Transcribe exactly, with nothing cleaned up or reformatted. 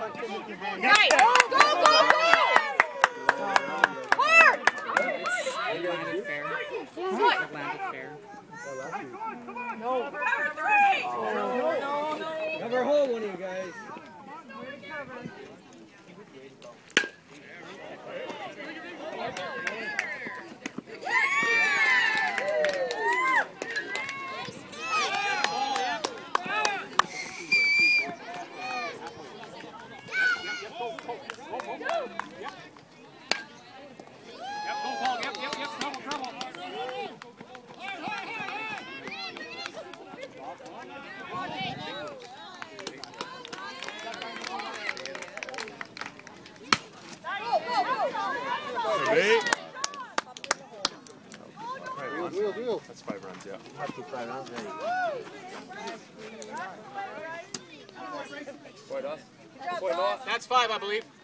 Right. Go, go, go! Hard! Landed fair. What? Landed fair. No. Cover hole, one of you guys. Wheel, wheel. That's five runs, yeah. Up to five rounds, ready. That's five, I believe.